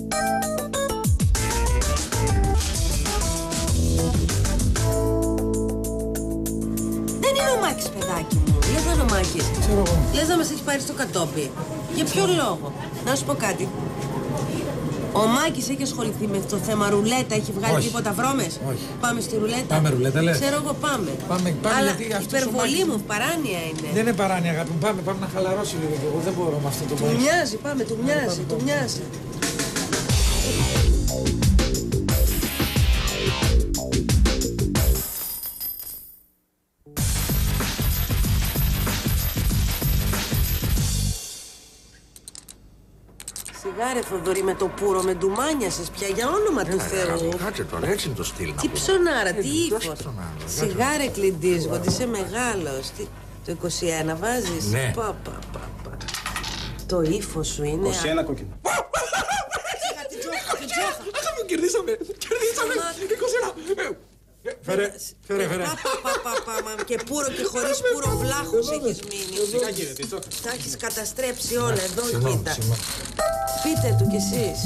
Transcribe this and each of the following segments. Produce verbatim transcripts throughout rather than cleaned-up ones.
Δεν είναι ο Μάκης, παιδάκι μου. Λες να είναι ο Μάκης. Λες να μας έχει πάρει στο κατόπι. Για ποιο λόγο? Να σου πω κάτι. Ο Μάκης έχει ασχοληθεί με το θέμα ρουλέτα, έχει βγάλει Όχι. τίποτα βρώμες? Όχι. Πάμε στη ρουλέτα. Πάμε ρουλέτα, λες. Ξέρω εγώ, πάμε. Πάμε, πάμε Αλλά γιατί αυτός ο υπερβολή Μάκης- μου, παράνοια είναι. Δεν είναι παράνοια, αγάπη μου. Πάμε, πάμε να χαλαρώσει λίγο κι εγώ. Δεν μπορώ με αυτό το Του Μάκη. μοιάζει, πάμε, του μοιάζει, του μοιάζει. Σιγάρε, Θοδωρή, με το πουρο, με ντουμάνια σας πια, για όνομα του Θεού. Κάτσε τώρα, έτσι είναι το στυλ. Τι ψωνάρα, τι ύφος. ψωνάρα, Σιγάρε, κλιντίζγω, ότι είσαι μεγάλος. Τι, το είκοσι ένα βάζεις? Ναι. Πα, πα, πα, πα. Το ύφος σου είναι... είκοσι ένα κόκκινο. Σιγά, την τζόχα, την τζόχα. Αγάπη μου, κερδίσαμε. Κερδίσαμε. είκοσι ένα. Φέρε, φέρε, φέρε. Πα, πα, πα, πα, πα, μα, και πουρο και χωρίς πουρο βλάχος έχεις μείνει. Σιγά κύριε, τη τσόχα. Τα έχεις καταστρέψει όλα εδώ, Συγγνώμη, κοίτα. συγγνώμη. Πείτε του κι εσείς.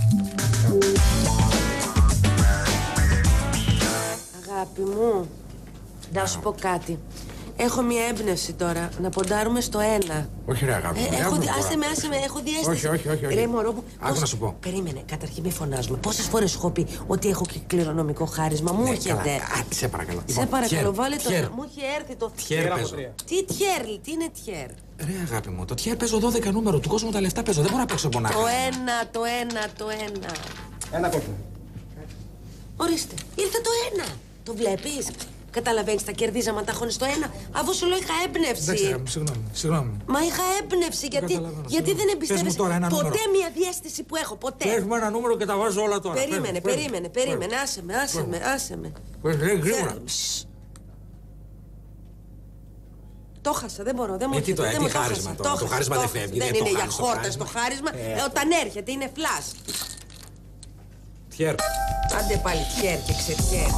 Αγάπη μου, να σου πω κάτι. Έχω μια έμπνευση τώρα, να ποντάρουμε στο ένα. Όχι ρε αγάπη μου, Ε, έχω έχουμε δει, τώρα. άσε με, άσε με, έχω διέστηση. Όχι, όχι, όχι, όχι. Ρε μωρό μου, Άκου πώς- να σου πω. Περίμενε, καταρχήν μη φωνάζουμε. Πόσες φορές σου έχω πει ότι έχω και κληρονομικό χάρισμα, μου Ναι, έρχεται. καλά. Α, σε παρακαλώ. Σε Λοιπόν, παρακαλώ, τιέρ, βάλε το. τιέρ. Μου έχει έρθει το. Τιέρ Γράφω παίζω. τρία. Τι τιέρ, τι είναι τιέρ. Ρε αγάπη μου, το τιέρ παίζω δώδεκα νούμερο. Του κόσμου τα λεφτά παίζω. Δεν μπορώ να παίξω μονάχα. Το ένα, το ένα, το ένα. Ένα κόκκινο. Ορίστε, ήρθε το ένα. Το βλέπεις. Καταλαβαίνεις, τα κερδίζαμε τα χώνες στο ένα. Αφού σου λέω είχα Εντάξει, έμπνευση. αγάπη μου, συγγνώμη. Συγγνώμη. Μα είχα έμπνευση γιατί, καταλαβαίνω, γιατί δεν συγγνώμη. εμπιστεύεσαι Πες μου τώρα ένα ποτέ νούμερο. μια διέστηση που έχω. Ποτέ. Έχουμε ένα νούμερο και τα βάζω όλα τώρα. Περίμενε, Φέρε, περίμενε, φέρε. περίμενε. Άσε με, άσε με, άσε με. Φέρε, φέρε, γρήγορα. Φέρε. Σσ. Το χάσα, δεν μπορώ, δεν μου Ε, τι έρχεται, το, ε, δεν τι μου το χάρισμα χάσα. τώρα, το χάσα, χάρισμα δεν χάσα. φεύγει, Δεν δεν το είναι για χάνεις το χόρτας το χάρισμα. χάρισμα. Ε. Ε, Όταν έρχεται είναι φλας. Τιέρ. Άντε πάλι τιέρ και ξετιέρ.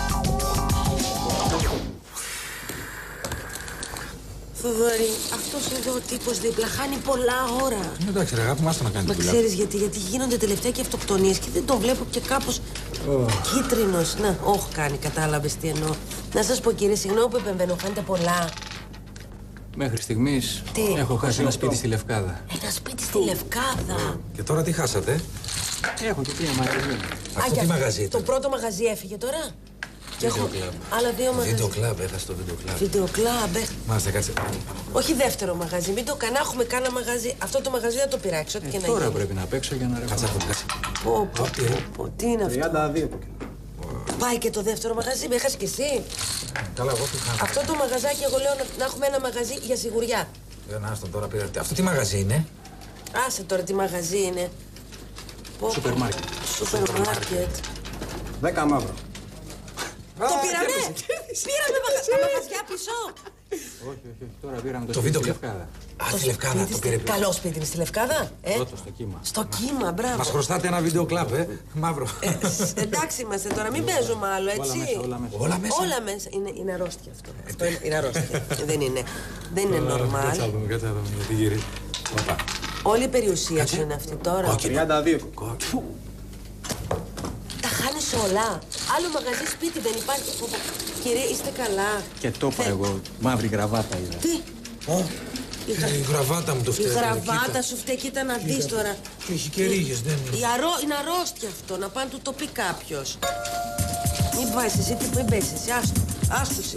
Θοδωρή, αυτός εδώ ο τύπος δίπλα χάνει πολλά ώρα. Εντάξει, ρε αγάπη μου, άστα να κάνει Μα τη δουλειά. ξέρεις γιατί, γιατί γίνονται τελευταία και αυτοκτονίες και δεν το βλέπω και κάπως κίτρινος. Να, όχ κάνει, κατάλαβες τι εννοώ. Να σας πω κύριε, συγγνώμη που επεμβαίνω, χάνετε πολλά. Μέχρι στιγμής Τι? έχω χάσει ένα σπίτι στη Λευκάδα. Ένα σπίτι στη Λευκάδα. Και τώρα τι χάσατε. Έχω και τρία μαγαζιά. Αυτό για- τι μαγαζί Το ήταν. πρώτο μαγαζί έφυγε τώρα. Και έχω κλαμπ. άλλα δύο Βίντεο μαγαζιά. κλαμπ, έχασε το βίντεο κλαμπ. Βίντεο κλαμπ. ε. Μάλιστα, κάτσε. Όχι δεύτερο μαγαζί, μην το κανά, έχουμε κάνα μαγαζί. Αυτό το μαγαζί θα το πειράξει, ό,τι και να Τώρα γίνει. πρέπει να παίξω για να Κάτσε ρεύω. αυτό, κάτσε. Πω, πω, Ό,τι, πω, ε. πω, τι είναι αυτό. τριάντα δύο κόκκινο. Πάει και το δεύτερο μαγαζί, με έχασε κι εσύ. Καλά, εγώ τι χάνω. Αυτό το μαγαζάκι, εγώ λέω να, να έχουμε ένα μαγαζί για σιγουριά. Δεν άστον τώρα πήρα. Αυτό τι μαγαζί είναι. Άσε τώρα τι μαγαζί είναι. Πω, πω. Σούπερ μάρκετ. Σούπερ μάρκετ. Δέκα μαύρο. Το πήραμε! Πήραμε μαγαζιά, τα μαγαζιά πίσω. Όχι, όχι, όχι. Τώρα πήραμε το Το σπίτι βίντεο στη κλαμπ. Λευκάδα. Α, τη Λευκάδα το πήρε. Καλό σπίτι είναι στη Λευκάδα, ε. Πρώτο στο κύμα. Στο κύμα, μπράβο. Μας χρωστάτε ένα βίντεο κλαμπ, ε. Μαύρο. Ε, σ, εντάξει είμαστε τώρα, μην παίζουμε άλλο, Όλα έτσι. μέσα, όλα μέσα. Όλα μέσα. Όλα μέσα. Είναι, είναι αρρώστια αυτό. Αυτό είναι, είναι αρρώστια. δεν είναι, δεν είναι Κάτσε normal. να δούμε, κάτσε να δούμε γιατί γυρίζει. Οπα. Όλη η περιουσία σου είναι αυτή τώρα. Κόκκινο. τριάντα δύο κόκκινο. Τα χάνεις όλα. Άλλο μαγαζί σπίτι δεν υπάρχει. Πω, πω. Κύριε, είστε καλά. Και το είπα Θε- εγώ. Μαύρη γραβάτα είδα. Τι, Ω, η, γρα- η γραβάτα μου το η φταίει. γραβάτα σου φταίει, κοίτα να δεις τώρα. Και έχει και ρίγες, δεν είναι. Η αρώ, είναι αρρώστια αυτό, να πάνε του το πει κάποιος. Μην πάει εσύ, τι μην πες εσύ, άστο, άστο εσύ.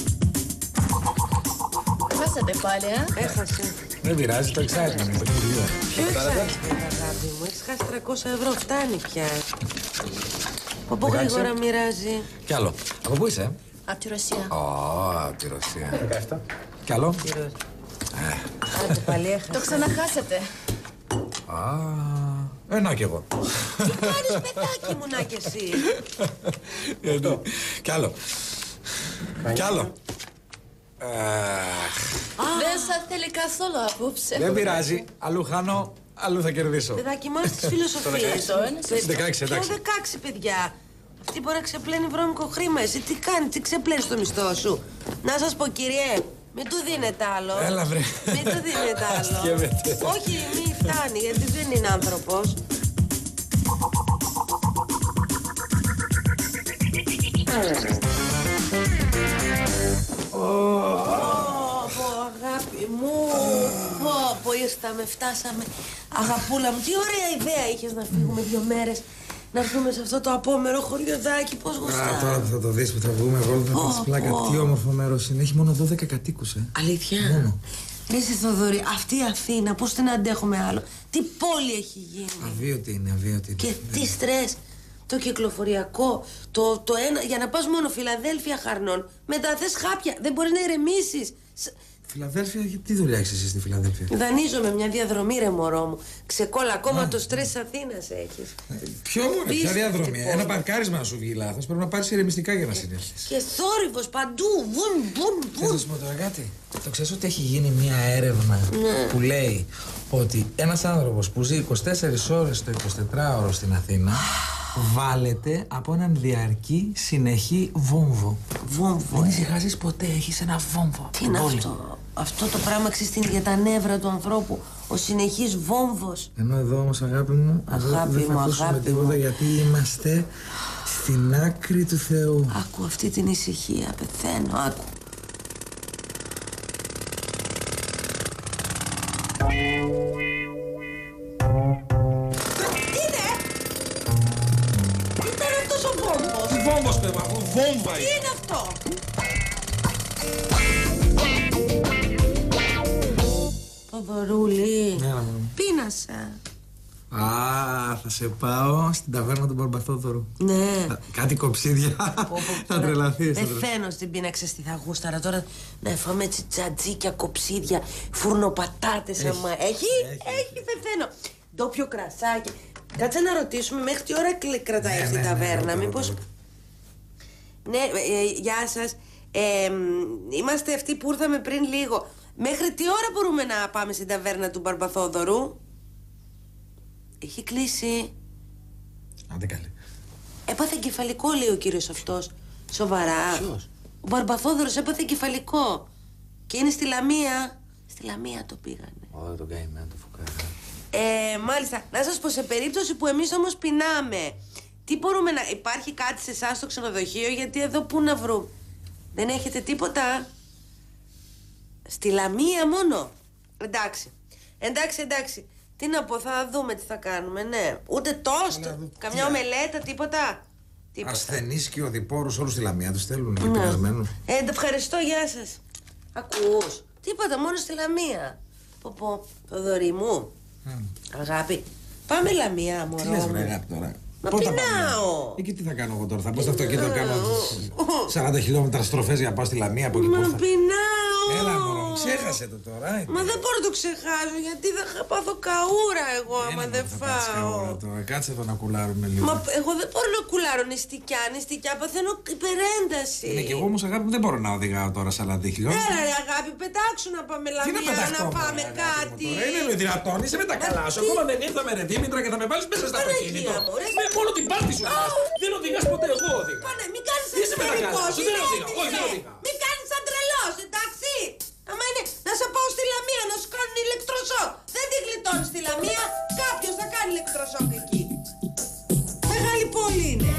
Χάσατε πάλι, ε. Έχασε. Δεν πειράζει, το excitement είναι το κύριο. Ποιο εξάρτημα, αγάπη μου, έχεις χάσει τριακόσια ευρώ, φτάνει πια. Από γρήγορα μοιράζει. Κι άλλο. Από πού είσαι, ε? Από τη Ρωσία. Ω, από τη Ρωσία. δεκαεπτά. Κι άλλο. Άντε πάλι Το έχασε. ξαναχάσατε. Α, ε, να κι εγώ. Τι κάνεις παιδάκι μου να κι εσύ. Γιατί. Κι άλλο. Κι άλλο. Αχ, Δεν σας θέλει καθόλου απόψε. Δεν πειράζει, αλλού χάνω, αλλού θα κερδίσω. Παιδάκι μου, στις φιλοσοφίες. Το ένα, το δεκαέξι, Ποιο εντάξει. δεκαέξι, παιδιά. Αυτή μπορεί να ξεπλένει βρώμικο χρήμα. Εσύ τι κάνει, τι ξεπλένει το μισθό σου. Να σας πω, κυριέ, μην του δίνετε άλλο. Έλα, βρε. Μην του δίνετε άλλο. Αστιεύεται. Όχι, μην φτάνει, γιατί δεν είναι άνθρωπος. Αγάπη μου, πω, πω, ήρθαμε, φτάσαμε. Αγαπούλα μου, τι ωραία ιδέα είχες να φύγουμε δύο μέρες. Να έρθουμε σε αυτό το απόμερο χωριοδάκι, πώς γουστάρω. Α, τώρα που θα το δεις που θα βγούμε εγώ, θα πας πλάκα. Τι όμορφο μέρος είναι. Έχει μόνο δώδεκα κατοίκους, ε. Αλήθεια. Μόνο. Ρε εσύ Θοδωρή, αυτή η Αθήνα, πώς την αντέχουμε άλλο. Τι πόλη έχει γίνει. Αβίωτη είναι, αβίωτη. Και τι στρες. Το κυκλοφοριακό, το, το ένα, για να πας μόνο Φιλαδέλφια Χαρνών, μετά θες χάπια, δεν μπορεί να ηρεμήσεις. Φιλαδέλφια, τι δουλειά έχεις εσύ στη Φιλαδέλφια? Δανείζομαι μια διαδρομή, ρε μωρό μου. Ξεκόλα, ακόμα το στρες της Αθήνας έχεις. Ποιο μου, ποια διαδρομή? Ένα παρκάρισμα να σου βγει λάθος. Πρέπει να πάρεις ηρεμιστικά για να συνέλθεις. Και θόρυβος παντού, βουν, βουν, Θες να βουν. σου πω τώρα κάτι? Το ξέρεις ότι έχει γίνει μια έρευνα που λέει ότι ένας άνθρωπος που ζει είκοσι τέσσερις ώρες το εικοσιτετράωρο στην Αθήνα βάλετε από έναν διαρκή συνεχή βόμβο. Βόμβο. Δεν ησυχάζεις ποτέ, έχεις ένα βόμβο. Τι είναι αυτό? Αυτό το πράγμα ξυστήνει για τα νεύρα του ανθρώπου. Ο συνεχής βόμβος. Ενώ εδώ όμως, αγάπη μου, εδώ Αγάπη δεν θα μου, ακούσουμε αγάπη τίποτα μου. γιατί είμαστε στην άκρη του Θεού. Άκου αυτή την ησυχία, πεθαίνω, άκου. Βόμβος, παιδί μου, βόμβα Τι είναι αυτό? Θοδωρούλη, Ναι, μάνα μου. πείνασα. Α, θα σε πάω στην ταβέρνα του Μπαρμπαθόδωρου. Ναι. Κάτι κοψίδια. Θα τρελαθείς. Πεθαίνω στην πείνα, ξέρεις τι θα γούσταρα τώρα. Να φάμε έτσι τζατζίκια, κοψίδια, φουρνοπατάτες άμα έχει. Έχει, έχει, πεθαίνω. Ντόπιο κρασάκι. Κάτσε να ρωτήσουμε μέχρι τι ώρα κλε- κρατάει αυτή η ταβέρνα. Μήπως... Ναι, ε, γεια σας. Ε, μ, είμαστε αυτοί που ήρθαμε πριν λίγο. Μέχρι τι ώρα μπορούμε να πάμε στην ταβέρνα του Μπαρμπαθόδωρου? Έχει κλείσει. Άντε καλή. Έπαθε εγκεφαλικό, λέει ο κύριος αυτός. Σοβαρά. Ποιος? Ο Μπαρμπαθόδωρος έπαθε εγκεφαλικό. Και είναι στη Λαμία. Στη Λαμία το πήγανε. Ω, τον καημένο το φουκάρα. Ε, μάλιστα. Να σας πω, σε περίπτωση που εμείς όμως πεινάμε, τι μπορούμε να... Υπάρχει κάτι σε εσάς στο ξενοδοχείο, γιατί εδώ πού να βρούμε? Δεν έχετε τίποτα? Στη Λαμία μόνο? Εντάξει. Εντάξει, εντάξει. Τι να πω, θα δούμε τι θα κάνουμε, ναι. Ούτε τόστ, καμιά ομελέτα, τίποτα. Τίποτα. Ασθενείς και οδηπόρους όλους στη Λαμία τους στέλνουν και Ναι. πειρασμένους. Ε, ευχαριστώ, γεια σας. Ακούς? Τίποτα, μόνο στη Λαμία. Πω πω, Θοδωρή μου. Αγάπη, πάμε Λαμία, μωρό Τι λες μου. βρε αγάπη τώρα? Μα Πού θα πεινάω. πάμε? Εκεί τι θα κάνω εγώ τώρα? Θα μπω στο αυτοκίνητο, κάνω σαράντα χιλιόμετρα στροφές για να πάω στη Λαμία από εκεί που Μα ήρθα. πεινάω. Έλα μωρό, μου, ξέχασε το τώρα. ε. Μα δεν μπορώ να το ξεχάσω, γιατί θα πάθω καούρα εγώ άμα Είναι δεν μόνο θα κάτσεις καούρα φάω. τώρα. Κάτσε εδώ να κουλάρουμε λίγο. Μα εγώ δεν μπορώ να κουλάρω νηστικιά, νηστικιά παθαίνω υπερένταση. Είναι και εγώ όμως αγάπη μου δεν μπορώ να οδηγάω τώρα σαράντα χιλιόμετρα. Έλα ρε αγάπη, πετάξου να πάμε Τι να Λαμία, πεταχτώ να μωρέ, πάμε αγάπη μου, κάτι. τώρα. Είναι δυνατόν, είσαι με τα καλά σου. τι- Ακόμα δεν ήρθαμε ρε Δήμητρα και θα με βάλεις μέσα στο Παναγία αυτοκίνητο. μου, ρε. Με μόνο την πάρτι σου πας. Δεν οδηγάς ποτέ, εγώ οδηγά. Πάνε, μην κάνεις Είσαι με τα καλά αστερικό, σου, δεν οδηγάω, όχι, δεν οδηγάω. Μην κάνεις σαν τρελός, εντάξει. Άμα είναι να σε πάω στη Λαμία να σου κάνουν ηλεκτροσόκ. Δεν τη γλιτώνεις στη Λαμία, κάποιος θα κάνει ηλεκτροσόκ εκεί. Μεγάλη πόλη είναι.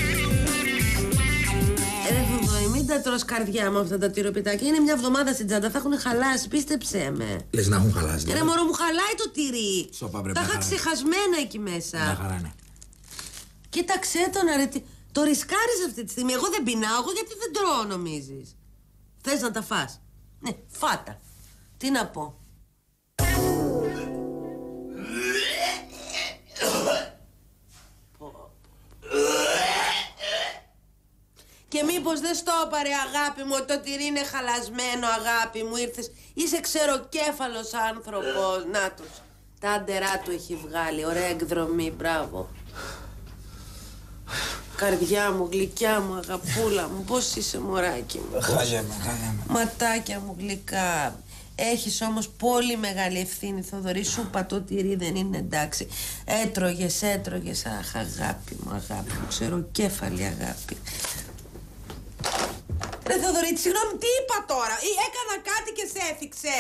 Ε, ρε Θοδωρή, μην τα τρως καρδιά μου αυτά τα τυροπιτάκια. Είναι μια εβδομάδα στην τσάντα, θα έχουν χαλάσει, πίστεψέ με. Λες να έχουν χαλάσει. Ρε μωρό μου, χαλάει το τυρί. Σοπα, βρε, Τα μια είχα χαρά. ξεχασμένα εκεί μέσα. Μια χαρά είναι. Κοίταξέ τον ρε, τι- το ρισκάρεις αυτή τη στιγμή. Εγώ δεν πεινάω, εγώ γιατί δεν τρώω νομίζεις? Θες να τα φας? Ναι, φάτα. Τι να πω. Και μήπως δεν στο έπαρε αγάπη μου ότι το τυρί είναι χαλασμένο αγάπη μου, ήρθες. Είσαι ξεροκέφαλος άνθρωπος. Νάτος. Τα άντερά του έχει βγάλει. Ωραία εκδρομή, μπράβο. Καρδιά μου, γλυκιά μου, αγαπούλα μου, πώς είσαι μωράκι μου? Χάλια με, χάλια με. Ματάκια μου γλυκά. Έχεις όμως πολύ μεγάλη ευθύνη, Θοδωρή. Σου πατώ τυρί, δεν είναι εντάξει. Έτρωγες, έτρωγες. Αχ, αγάπη μου, αγάπη μου, ξεροκέφαλη αγάπη. Ρε Θοδωρή, συγγνώμη, τι είπα τώρα? Ή έκανα κάτι και σε έφυξε?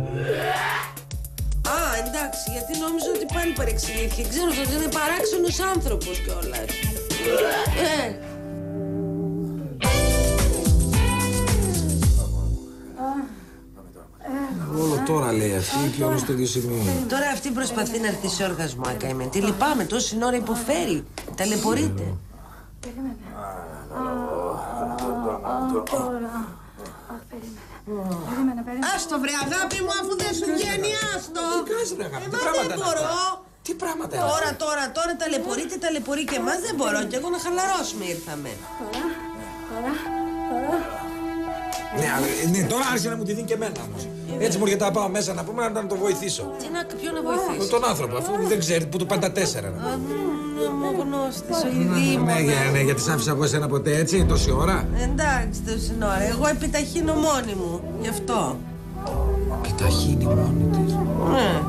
Α, εντάξει, γιατί νόμιζα ότι πάλι παρεξηγήθηκε. Ξέρω ότι είναι παράξενος άνθρωπος κιόλας. Ε. Όλο τώρα λέει αυτή και όλο στο ίδιο σημείο. Τώρα αυτή προσπαθεί να έρθει σε οργασμό, ακαημένη. Τι λυπάμαι, τόση ώρα υποφέρει. Ταλαιπωρείται. Άστο βρε αγάπη μου, αφού δεν σου βγαίνει, άστο. Τι κάνεις ρε αγάπη, τι Εμάς πράγματα δεν είναι μπορώ. αυτά? Τι πράγματα είναι Τώρα, αυτά? τώρα, τώρα ταλαιπωρείται, ταλαιπωρεί και εμάς δεν μπορώ. Και εγώ να χαλαρώσουμε ήρθαμε. Ναι, αλλά, ναι, τώρα άρχισε να μου τη δίνει και εμένα όμως. Έτσι μου έρχεται να πάω μέσα να πούμε να το βοηθήσω. Τι να, ποιο να βοηθήσει. Τον άνθρωπο, αφού δεν ξέρει που του πάνε τα τέσσερα. Μου γνώστης, ο ειδήμονα. Ναι, για- ναι, γιατί σ' άφησα από εσένα ποτέ έτσι, τόση ώρα. Εντάξει, τόση ώρα. Εγώ επιταχύνω μόνη μου. Γι' αυτό. Επιταχύνει μόνη της. Ναι.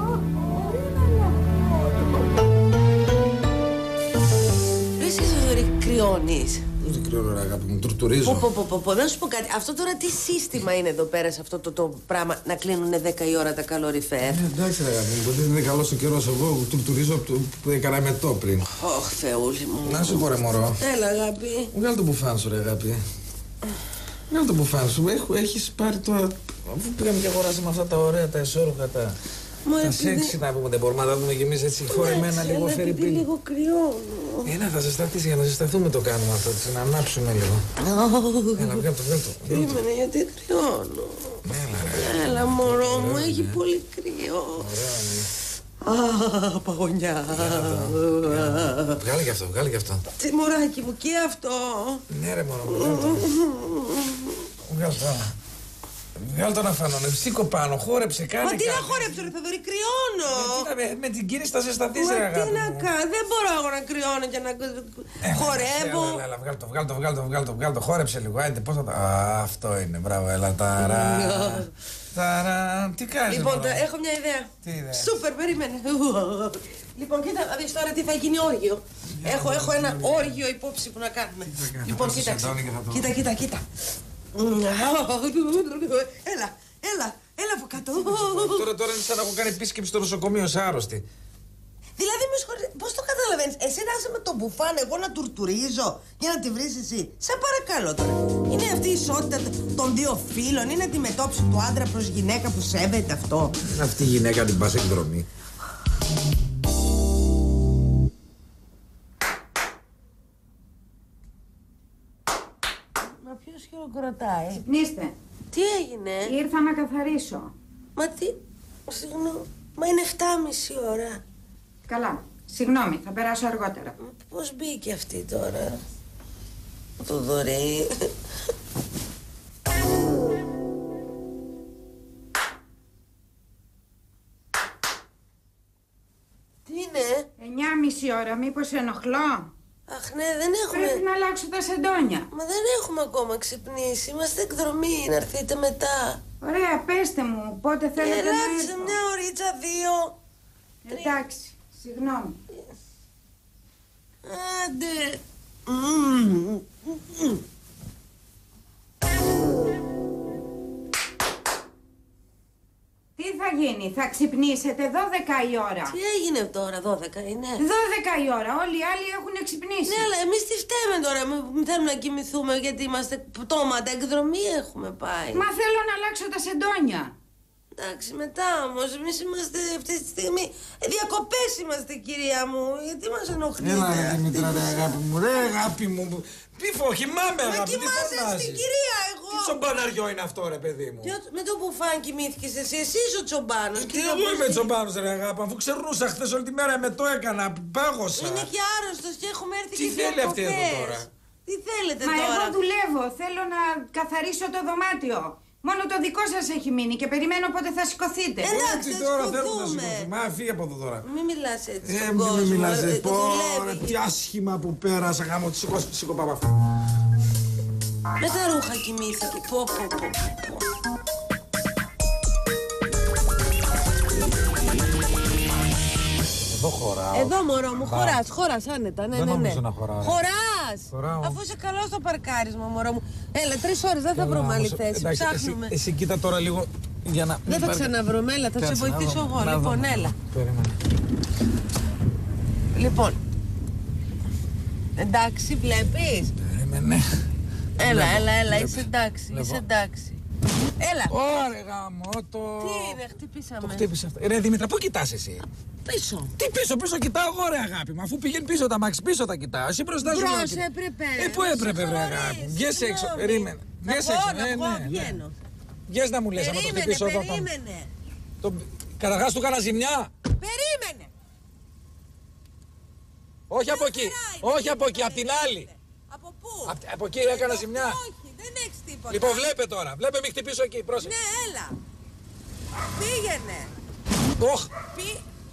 Εσύ Θοδωρή κρυώνεις. Δεν κρυώνω ρε αγάπη μου, τουρτουρίζω. Πω, πω, πω, πω, να σου πω κάτι. Αυτό τώρα τι σύστημα είναι εδώ πέρα σε αυτό το, το πράγμα να κλείνουν δέκα η ώρα τα καλοριφέρ. Ε, εντάξει ρε αγάπη μου, ποτέ δεν είναι καλός ο καιρός εγώ, τουρτουρίζω από το που έκανα μετό πριν. Ωχ, Θεούλη μου. Να σου πω ρε μωρό. Έλα, αγάπη. Βγάλε το μπουφάν σου ρε αγάπη. Βγάλε το μπουφάν σου, Έχ- έχεις πάρει τώρα, αφού πήγαμε και αγοράσαμε αυτά τα ωραία, τα εσώρουχα, τα... Μα Τα επειδή- σεξι να πούμε, δεν μπορούμε να τα δούμε κι εμείς έτσι χορεμένα Εντάξει, λίγο αλλά φέρει επειδή πριν. λίγο κρυώνω. Ένα θα ζεσταθείς, για να ζεσταθούμε το κάνουμε αυτό, έτσι, να ανάψουμε λίγο. Έλα, βγάλ' το, βγάλ' το. βγάλ' το. Περίμενε γιατί κρυώνω. Έλα ρε. Έλα, μωρό μου, έχει πολύ κρύο. Α, παγωνιά. Βγάλε κι αυτό, βγάλε κι αυτό. Τι μωράκι μου, και αυτό. Ναι ρε μωρό, βγάλε το. Βγάλε το. Βγάλε το να φανώνε, σήκω πάνω, χόρεψε, κάνε Μα τι κάτι. να χορέψω, ρε Θοδωρή, κρυώνω. Ε, τι να- με- Με την κίνηση θα ζεσταθείς ρε Μα τι αγάπη να μου. κάνω, δεν μπορώ εγώ να κρυώνω και να χορεύω. Έλα, έλα, βγάλ' το, βγάλ' το, βγάλ' το, βγάλ' το, βγάλ' το, χόρεψε λίγο, άιντε, πώς θα το... Α, αυτό είναι, μπράβο, έλα, ταρά. Ταρά, τι κάνεις Λοιπόν, μωρό? τώρα έχω μια ιδέα. Τι ιδέα? Σούπερ, περίμενε. Λοιπόν, κοίτα, να δεις τώρα τι θα γίνει όργιο. Έχω, έχω ένα όργιο υπόψη που να κάνουμε. κάνεις, Λοιπόν, θα πας στο κοίταξε. σεντόνι και θα το- Κοίτα, κοίτα, κοίτα. Έλα, έλα, έλα από κάτω. Τώρα, τώρα είναι σαν να έχω κάνει επίσκεψη στο νοσοκομείο σε άρρωστη. Δηλαδή, με συγχωρείτε, πώς το καταλαβαίνεις, εσύ να είσαι με τον μπουφάν, εγώ να τουρτουρίζω για να τη βρεις εσύ. Σε παρακαλώ τώρα. Είναι αυτή η ισότητα των δύο φίλων, είναι αντιμετώπιση του άντρα προς γυναίκα που σέβεται αυτό. Είναι αυτή η γυναίκα την πας εκδρομή. Μα ποιος χειροκροτάει. Νίστε, Τι έγινε, ήρθα να καθαρίσω. μα τι, συγγνώμη, μα είναι εφτάμιση ώρα. Καλά, συγγνώμη, θα περάσω αργότερα. Πώς μπήκε αυτή τώρα, το δωρεή. Τι είναι, Εννιά μισή ώρα, μήπως ενοχλώ? αχ ναι, δεν έχουμε, Πρέπει να αλλάξω τα σεντόνια. μα δεν έχουμε ακόμα ξυπνήσει, είμαστε εκδρομή, να έρθετε μετά. Ωραία, πέστε μου, πότε θέλετε να Ελάτε έρθω. μια ωρίτσα, δύο. Εντάξει, συγγνώμη. Άντε. Μμμ. Τι θα γίνει, θα ξυπνήσετε δώδεκα η ώρα. Τι έγινε τώρα, δώδεκα είναι. δώδεκα η ώρα, όλοι οι άλλοι έχουν ξυπνήσει. Ναι, αλλά εμείς τι φταίμε τώρα, μη θέλουμε να κοιμηθούμε γιατί είμαστε πτώματα, εκδρομή έχουμε πάει. Μα θέλω να αλλάξω τα σεντόνια. Εντάξει, μετά όμως, εμείς είμαστε αυτή τη στιγμή, ε, διακοπές είμαστε κυρία μου, γιατί μας ενοχλείτε. Έλα ρε Δημήτρα, ρε αγάπη μου, ρε αγάπη μου. Τι φω, κοιμάμαι Μα αγάπη, τι κοιμάσαι φωνάζεις? στην κυρία εγώ. Τι τσομπαναριό είναι αυτό ρε παιδί μου? Ποιο- Με το μπουφάν κοιμήθηκες εσύ, εσύ είσαι ο τσομπάνος. Τι Κοίτα εγώ πώς είμαι είναι. τσομπάνος ρε αγάπη, αφού ξερνούσα χθες όλη τη μέρα με το έκανα, πάγωσα. Είναι και άρρωστος και έχουμε έρθει Τι και θέλει αυτή εδώ διακοπές. τώρα? Τι θέλετε Μα τώρα. εγώ δουλεύω, θέλω να καθαρίσω το δωμάτιο. Μόνο το δικό σας έχει μείνει και περιμένω πότε θα σηκωθείτε. Εντάξει, Έτσι θα τώρα θέλουμε να σηκωθούμε. σηκωθούμε. Μα φύγε από εδώ τώρα. Μην μιλάς έτσι Ε, στον μην κόσμο. με μιλάς, ε, ε, το πω, δουλεύει. ρε, τι άσχημα που πέρασα, γάμο, τη σηκώ, σηκώ πάω αυτό. Με τα ρούχα κοιμήθηκε. Πω, πω, πω, πω. Εδώ χωράω. Εδώ μωρό μου, χωράς, χωράς άνετα, ναι, Δεν ναι, ναι. νομίζω να χωράω. Χωράς! Χωράω. Αφού είσαι καλό στο παρκάρισμα, μωρό μου. Έλα, τρεις ώρες δεν θα βρούμε άλλη θέση. Ψάχνουμε. Εσύ, εσύ κοίτα τώρα λίγο για να. Δεν θα ξαναβρούμε, έλα, θα σε Κάτσε να βοηθήσω δω, εγώ. να Λοιπόν, δω. έλα. Περίμενε. Λοιπόν. Εντάξει, βλέπεις. Περίμενε. Έλα, Βλέπω, έλα, έλα, βλέπω. είσαι εντάξει, Βλέπω. είσαι εντάξει. Έλα. Ωραία, γάμο, το. Τι είναι, χτυπήσαμε. Το χτύπησε αυτό. Ρε Δήμητρα, πού κοιτάς εσύ? Πίσω. Τι πίσω, πίσω κοιτάω εγώ, ρε αγάπη μου. Αφού πηγαίνει πίσω τα μάξι, πίσω τα κοιτάω. Εσύ μπροστά σου. Μπρος έπρεπε. Ε, πού έπρεπε, ρε αγάπη μου. Βγες έξω, περίμενε. Βγες έξω, ναι, ναι. Βγαίνω. Βγες να μου λες, άμα το χτυπήσω εδώ. Περίμενε. Το... Καταρχάς του έκανα ζημιά. Περίμενε. Όχι από εκεί. Όχι από εκεί, απ' την άλλη. Από πού? Απ' από εκεί έκανα ζημιά. Όχι, δεν έχεις τίποτα. Λοιπόν, βλέπε τώρα. Βλέπε, μη χτυπήσω εκεί. Πρόσεχε. Ναι, έλα. Πήγαινε. Οχ. Πή...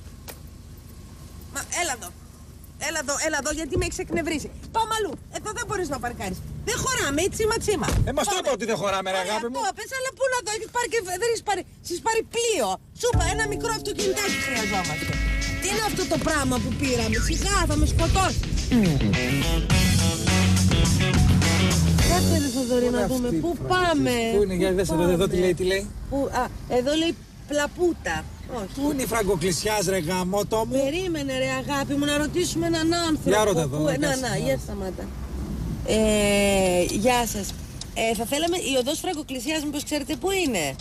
Μα έλα εδώ. Έλα εδώ, έλα εδώ, γιατί με έχεις εκνευρίσει. Πάμε αλλού. Εδώ δεν μπορείς να παρκάρεις. Δεν χωράμε, ή τσίμα τσίμα. Ε, μας το είπα ότι δεν χωράμε, ρε αγάπη μου. Το πες, αλλά πού να δω, έχεις πάρει και δεν έχεις πάρει. Έχεις πάρει πλοίο. Σου είπα, ένα μικρό αυτοκινητάκι χρειαζόμαστε. Τι είναι αυτό το πράγμα που πήραμε, σιγά θα με σκοτώσει. Κάτσε ρε Θοδωρή να δούμε, πού πάμε. Πού είναι, για δες εδώ, εδώ τι λέει, τι λέει. Πού, α, εδώ λέει πλαπούτα. Όχι. Πού είναι η φραγκοκλησιάς, ρε γαμότο μου. Περίμενε ρε αγάπη μου να ρωτήσουμε έναν άνθρωπο. Για ρώτα εδώ, που... να Να, κάνεις, να, να. για σταμάτα. Ε, γεια σας. Ε, θα θέλαμε, η οδός Φραγκοκλησιάς μήπως ξέρετε πού είναι.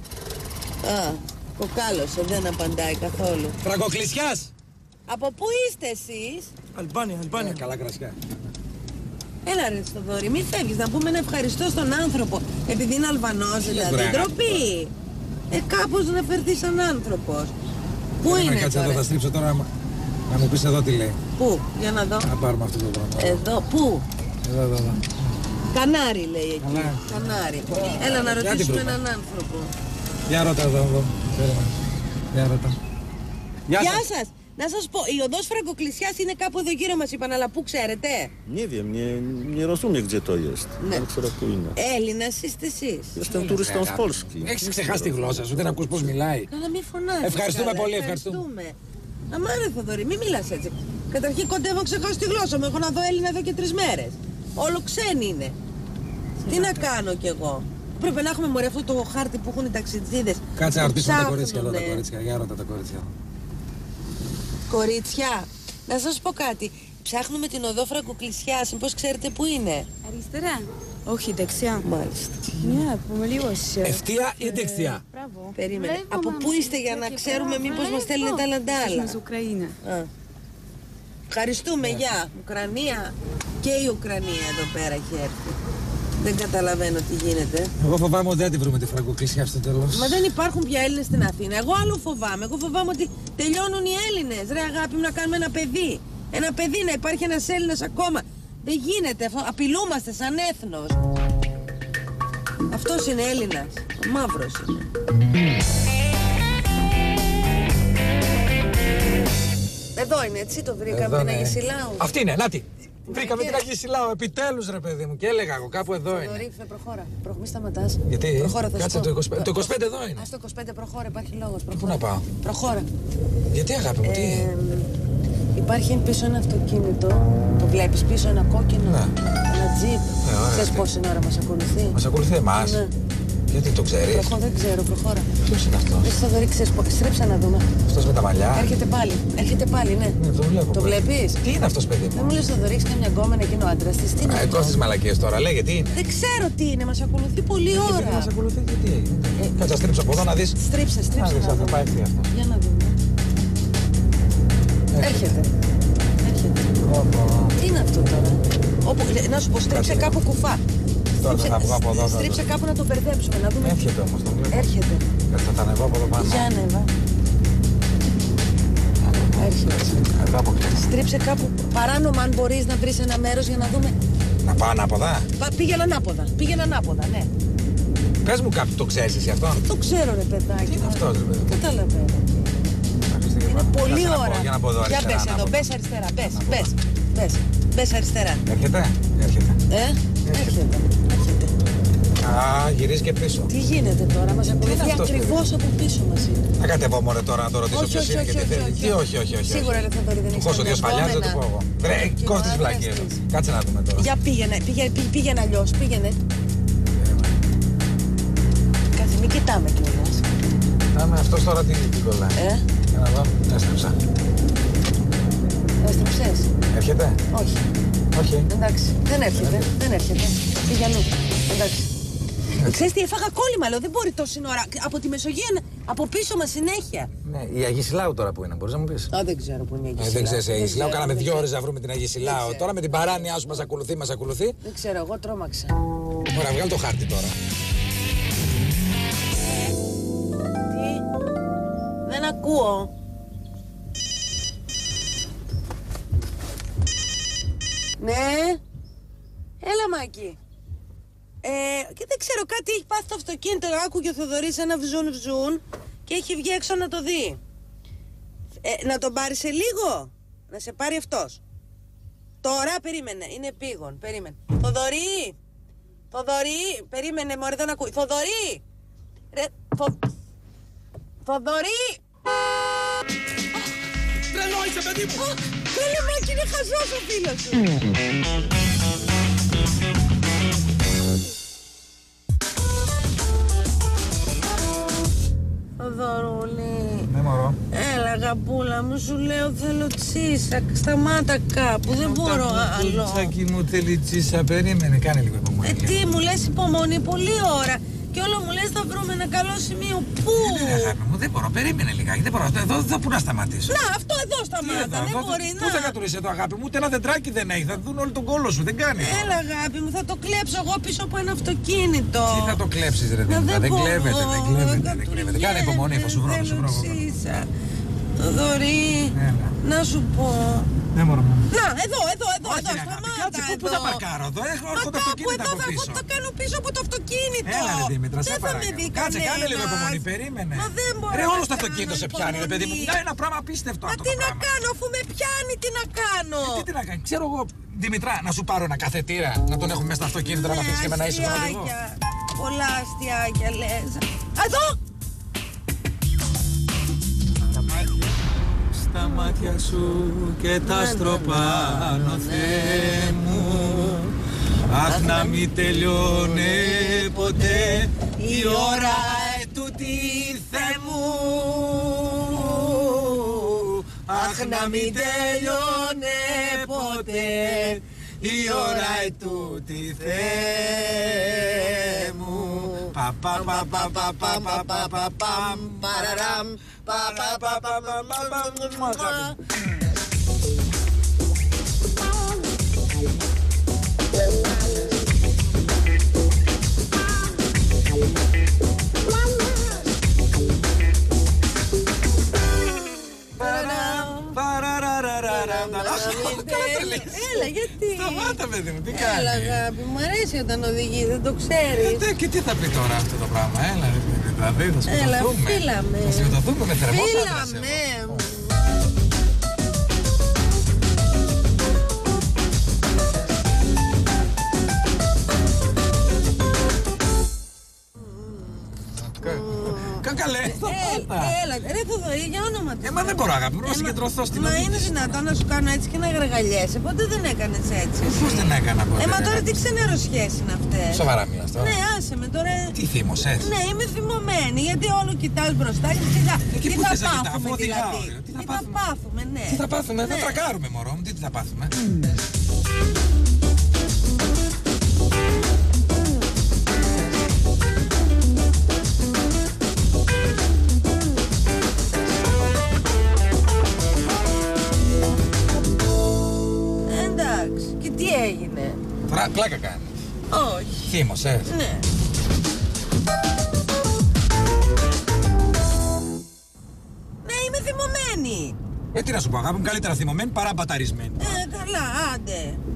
Α, κοκάλωσε, δεν απαντάει καθόλου. Φραγκοκλησιάς. Από πού είστε εσείς? Αλμπάνια, Αλμπάνια. Καλά κρασιά. Έλα ρε Θοδωρή, μη φεύγεις, να πούμε ένα ευχαριστώ στον άνθρωπο. Επειδή είναι Αλβανός δηλαδή, βρε, ντροπή. Ε, κάπως να φερθεί σαν άνθρωπος. Πού είναι Κάτσε εδώ, τώρα? θα στρίψω τώρα. άμα- Να μου πεις εδώ τι λέει. Πού, για να δω. Να πάρουμε αυτό το πράγμα. Εδώ, πού? Εδώ, εδώ, εδώ. Κανάρι λέει εκεί. Κανάρι. Κανάρι. Έλα να Για την ρωτήσουμε βρούμε. έναν άνθρωπο. Για ρώτα εδώ, εδώ. Περίμενε. Για ρώτα. Γεια Γεια σας. σας. Να σας πω, η οδός Φραγκοκλησιάς είναι κάπου εδώ γύρω μας είπαν, αλλά πού ξέρετε? Nie wiem, nie, nie rozumiem gdzie to jest. Nie. Ale ξέρω που είναι. Έλληνας είστε εσείς? Jestem turystą z Polski. Έχεις ξεχάσει τη γλώσσα σου, δεν ακούς πώς μιλάει. Καλά μη φωνάζεις. Ευχαριστούμε καλά, πολύ, ευχαριστούμε. Αμά ρε Θοδωρή, μη μιλάς έτσι. Καταρχήν κοντεύω να ξεχάσω τη γλώσσα μου, έχω να δω Έλληνα εδώ και τρεις μέρες. Όλο ξένοι είναι. Τι να κάνω κι εγώ. Πρέπει να έχουμε μωρέ αυτό το χάρτη που έχουν οι ταξιτζίδες. Κάτσε να Το ρωτήσουμε τα ψάχνουνε. κορίτσια, εδώ τα κορίτσια. Για ρώτα τα κορίτσια. Κορίτσια, να σας πω κάτι. Ψάχνουμε την οδό Φραγκοκλησιάς, μήπως ξέρετε πού είναι? Αριστερά. Όχι, δεξιά. Μάλιστα. Ναι, πούμε λίγο σε... Ευτεία ή δεξιά. Μπράβο. Περίμενε. Βλέπω, Από μαμά, πού είστε για να και ξέρουμε μπράβο, μήπως μας βλέπω. στέλνετε άλλα τα άλλα. Στην Ουκραίνα. Α. Ευχαριστούμε, γεια. Ουκρανία και η Ουκρανία εδώ πέρα έχει έρθει. Δεν καταλαβαίνω τι γίνεται. Εγώ φοβάμαι ότι δεν τη βρούμε τη φραγκοκλησιά στο τέλος. Μα δεν υπάρχουν πια Έλληνες στην Αθήνα. Εγώ άλλο φοβάμαι. Εγώ φοβάμαι ότι τελειώνουν οι Έλληνες. Ρε αγάπη μου, να κάνουμε ένα παιδί. Ένα παιδί, να υπάρχει ένας Έλληνας ακόμα. Δεν γίνεται αυτό. Απειλούμαστε σαν έθνος. Αυτός είναι Έλληνας. Ο μαύρος είναι. Εδώ είναι, έτσι το βρήκαμε Εδώ, την ναι. Αγισιλάου. Αυτή είναι, νάτι. Βρήκαμε και- την Αγισιλάου, επιτέλους ρε παιδί μου. Και έλεγα εγώ, κάπου εδώ είναι. Θοδωρή, προχώρα. Προχ, μη σταματάς. Γιατί? Προχώρα, θα σου Κάτσε πω. το είκοσι πέντε. Το είκοσι πέντε εδώ είναι. Ας το είκοσι πέντε προχώρα, υπάρχει λόγος. Πού Προχώρα. να πάω? Προχώρα. Γιατί αγάπη μου, τι? Ε, υπάρχει πίσω ένα αυτοκίνητο. Το βλέπεις πίσω ένα κόκκινο. Ναι. Ένα τζιπ. Ναι, ωραία, Ξέρεις ναι. πόση ώρα μας ακολουθεί? Μας ακολουθεί εμάς. Ναι. Γιατί το ξέρεις? Προχώ, δεν ξέρω, προχώρα. Ποιος είναι αυτός? Εσύ Θοδωρή, ξέρεις πο- στρίψα να δούμε. Αυτός με τα μαλλιά. Έρχεται πάλι. Έρχεται πάλι, ναι. Ναι, το βλέπω. Το πολύ. βλέπεις? Τι είναι αυτός παιδί Δεν μου? μου λες Θοδωρή, έχεις καμιά γκόμενα εκείνο ο άντρας της. Τι είναι Α, αυτό? Κώστης μαλακίες τώρα, λέγε τι είναι. Δεν ξέρω τι είναι, μας ακολουθεί πολλή Γιατί ώρα. μας ακολουθεί και τι έγινε. Κάτσε να στρίψω από εδώ να δεις. Στρίψε, Να στρίψε δεις, να θα δούμε. πάει ευθεία αυτό. Για να δούμε. Έρχεται. Έρχεται. Όπο. Τι είναι αυτό τώρα? Όπου, ε, να σου πω, στρίψε Κάτσε. κάπου κουφά. Τώρα Στρίψε- θα βγω από εδώ. θα Στρίψε δω. κάπου να το μπερδέψουμε, να δούμε. Έρχεται όμως, τον βλέπω. Έρχεται. Κάτσε, θα τα ανεβώ από εδώ πάνω. Για ανέβα. Έρχεται. Εδώ αποκλείσει. Στρίψε κάπου παράνομα, αν μπορείς να βρεις ένα μέρος για να δούμε. Να πάω ανάποδα. Πα- Πήγαινε ανάποδα. Πήγαινε ανάποδα, ναι. Πες μου κάποιο, το ξέρεις εσύ αυτό. Το ξέρω, ρε παιδάκι. Τι είναι μα. αυτό, ρε παιδί. Καταλαβαίνω. Είναι πολύ ώρα. Για να πω εδώ Για αριστερά. μπες εδώ, ανάποδα. μπες αριστερά, μπες, μπες, μπες, μπες αριστερά. Έρχεται, έρχεται. Ε, έρχεται, έρχεται. Α, γυρίζει και πίσω. Τι γίνεται τώρα, μας ακολουθεί αυτός, ακριβώς από πίσω μας είναι. Να κατεβώ μωρέ τώρα να το ρωτήσω Όχι, ποιος όχι, είναι όχι, και τι όχι, θέλει. όχι, Τι όχι, όχι, όχι. Σίγουρα ρε Θοδωρή δεν Του έχεις χώσω δύο καμιά σφαλιάς, δεν του πω γκόμενα. εγώ. Ρε, Και κόστης ο άντρας βλακίες. της. Κάτσε να δούμε τώρα. Για πήγαινε, πήγαινε, πήγαινε, πήγαινε αλλιώς, πήγαινε. Κάτσε, μην κοιτάμε κιόλας. Άμε αυτός τώρα τι τι κολλάει. Ε, Για να δω, έστρεψα. έστρεψες. Έρχεται, Όχι, όχι. εντάξει, δεν έρχεται, δεν έρχεται. Πήγε αλλού, εντάξει. Ξέρεις τι, έφαγα κόλλημα, λέω, δεν μπορεί τόση ώρα. Από τη Μεσογείο, από πίσω μας συνέχεια. Ναι, η Αγισιλάου τώρα που είναι, μπορείς να μου πεις? Α, δεν ξέρω που είναι η Ε, Αγισιλάου. δεν ξέρεις, η Αγισιλάου. ξέρω, Κάναμε δεν δύο ξέρω. ώρες να βρούμε την Αγισιλάου. ξέρω. Τώρα με την παράνοια σου μας ακολουθεί, μας ακολουθεί. Δεν ξέρω, εγώ τρόμαξα. Ωραία, βγάλω το χάρτη τώρα. Τι, δεν ακούω. Ναι, έλα Μάκη. Ε, και δεν ξέρω, κάτι έχει πάθει το αυτοκίνητο. Άκουγε ο Θοδωρής ένα βζουν βζουν και έχει βγει έξω να το δει. Ε, να τον πάρει σε λίγο. Να σε πάρει αυτός. Τώρα περίμενε, είναι επίγον. Περίμενε. Θοδωρή! Θοδωρή! Περίμενε, μωρέ, δεν ακούει. Θοδωρή! Ρε, Θο... Θοδωρή! Τρελό είσαι, παιδί μου! Τρελό, Μάκη, είναι χαζός ο φίλος σου. Θοδωρούλη. Ναι, μωρό. Έλα, αγαπούλα μου, σου λέω θέλω τσίσα. Σταμάτα κάπου, δεν μπορώ άλλο. Τσάκι μου θέλει τσίσα, περίμενε, κάνε λίγο υπομονή. Ε, τι μου λες υπομονή, πολλή ώρα. Και όλο μου λες θα βρούμε ένα καλό σημείο. Πού? Ναι, αγάπη μου, δεν μπορώ, περίμενε λιγάκι, δεν μπορώ. Εδώ, εδώ πού να σταματήσω. Να, αυτό εδώ σταμάτα, δεν μπορεί Πού θα να. κατουρίσει εδώ, αγάπη μου, ούτε ένα δεντράκι δεν έχει. Θα δουν όλο τον κόλο σου, δεν κάνει. Έλα, αγάπη μου, θα το κλέψω εγώ πίσω από ένα αυτοκίνητο. Τι θα το κλέψεις, ρε Να, Δήμητρα, δεν μπορώ, κλέβεται, δεν κλέβεται, δεν κλέβεται. Κάνε υπομονή, θα σου βρω, θα σου βρω. Θοδωρή, Έλα. να σου πω. Ναι, μωρό μου. Να, εδώ, εδώ, εδώ, Όχι, εδώ, ρε αγάπη, σταμάτα κάτσε, πού- πού εδώ. θα παρκάρω εδώ, έχω Μα έρχονται κάπου αυτοκίνητα εδώ από θα πίσω. το κάνω πίσω από το αυτοκίνητο. Έλα ρε Δήμητρα, σε Δεν θα με παρακαλώ. δει Κάτσε, κάνε λίγο κανένας. υπομονή, περίμενε. Μα δεν μπορώ Ρε, να όλο το κάνω αυτοκίνητο σε πιάνει, ρε παιδί μου. υπομονή. Είναι ένα πράγμα απίστευτο Μα αυτό τι το να πράγμα. κάνω, αφού με πιάνει, τι να κάνω. Τι, τι να κάνει, ξέρω εγώ, Δημητρά, να σου πάρω ένα καθετήρα, να τον έχουμε μέσα στο αυτοκίνητο, να αφήσει και με ένα ήσυχο να οδηγώ. Αστιάκια, πολλά αστιάκια λες. Εδώ! Στα μάτια σου και τα στροπάνω, Θεέ μου. Αχ, να μην τελειώνε ποτέ η ώρα ετούτη, Θεέ μου. Αχ, να μην τελειώνε ποτέ η ώρα ετούτη, Θεέ μου. Πα πα πα πα πα πα πα πα πα παμ, παραραμ, πα πα πα πα πα πα πα πα. Έλα, γιατί. Σταμάτα, παιδί μου, τι Έλα, κάνει. αγάπη, μου αρέσει όταν οδηγεί, δεν το ξέρεις. Ε, Και τι θα πει τώρα αυτό το πράγμα, έλα, ρε, δηλαδή θα Έλα, σκοτωθούμε. φύλαμε. Θα σκοτωθούμε με θερμός άντρας εγώ. Φύλαμε. Κακαλέ, σταμάτα. Έλα, ρε Θοδωρή, για όνομα του. Ε, μα δεν μπορώ, αγάπη, πρέπει να συγκεντρωθώ στην Μα οδήγηση. είναι δυνατόν να σου κάνω έτσι και να γαργαλιέσαι. Πότε δεν έκανες έτσι. Πώς δεν έκανα ποτέ. Ε, μα δεν τώρα έκανα. τι ξενεροσχέσεις είναι αυτές. Σοβαρά μιλάς τώρα. Ναι, άσε με τώρα. Τι θύμωσες. Ναι, είμαι θυμωμένη γιατί όλο κοιτάς μπροστά και τι θα, Εκεί τι πού θα θες να κοιτάω, πάθουμε αφού οδηγάω, δηλαδή. ρε. Τι θα Τι θα πάθουμε. πάθουμε, ναι. Τι θα πάθουμε, θα Ναι. τρακάρουμε, μωρό μου, τι τι θα πάθουμε. Εντάξει, και τι έγινε. Τώρα πλάκα κάνει. Όχι. Θύμωσες. Ναι. Ναι, είμαι θυμωμένη. Ε, τι να σου πω, αγάπη μου, καλύτερα θυμωμένη παρά μπαταρισμένη. Ε, καλά, άντε.